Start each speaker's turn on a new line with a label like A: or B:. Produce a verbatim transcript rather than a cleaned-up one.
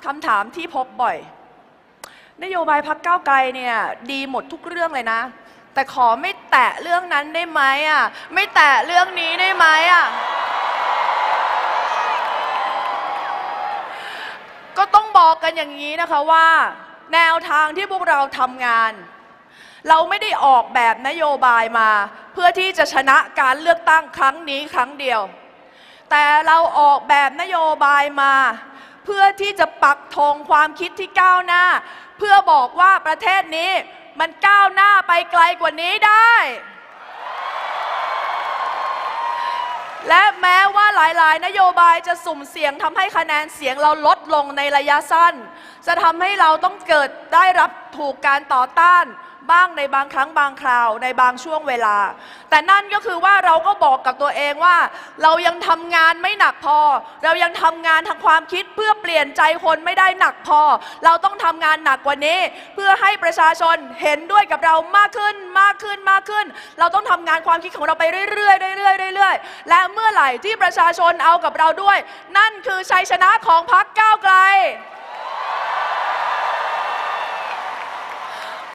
A: คำถามที่พบบ่อยนโยบายพรรคก้าวไกลเนี่ยดีหมดทุกเรื่องเลยนะแต่ขอไม่แตะเรื่องนั้นได้ไหมอ่ะไม่แตะเรื่องนี้ได้ไหมอ่ะก็ต้องบอกกันอย่างนี้นะคะว่าแนวทางที่พวกเราทำงานเราไม่ได้ออกแบบนโยบายมาเพื่อที่จะชนะการเลือกตั้งครั้งนี้ครั้งเดียวแต่เราออกแบบนโยบายมาเพื่อที่จะปักธงความคิดที่ก้าวหน้าเพื่อบอกว่าประเทศนี้มันก้าวหน้าไปไกลกว่านี้ได้และแม้ว่าหลายๆนโยบายจะสุ่มเสี่ยงทำให้คะแนนเสียงเราลดลงในระยะสั้นจะทำให้เราต้องเกิดได้รับถูกการต่อต้านบ้างในบางครั้งบางคราวในบางช่วงเวลาแต่นั่นก็คือว่าเราก็บอกกับตัวเองว่าเรายังทำงานไม่หนักพอเรายังทำงานทางความคิดเพื่อเปลี่ยนใจคนไม่ได้หนักพอเราต้องทำงานหนักกว่านี้เพื่อให้ประชาชนเห็นด้วยกับเรามากขึ้นมากขึ้นมากขึ้นเราต้องทำงานความคิดของเราไปเรื่อยๆเรื่อยๆเรื่อยๆและเมื่อไหร่ที่ประชาชนเอากับเราด้วยนั่นคือชัยชนะของพรรคก้าวไกล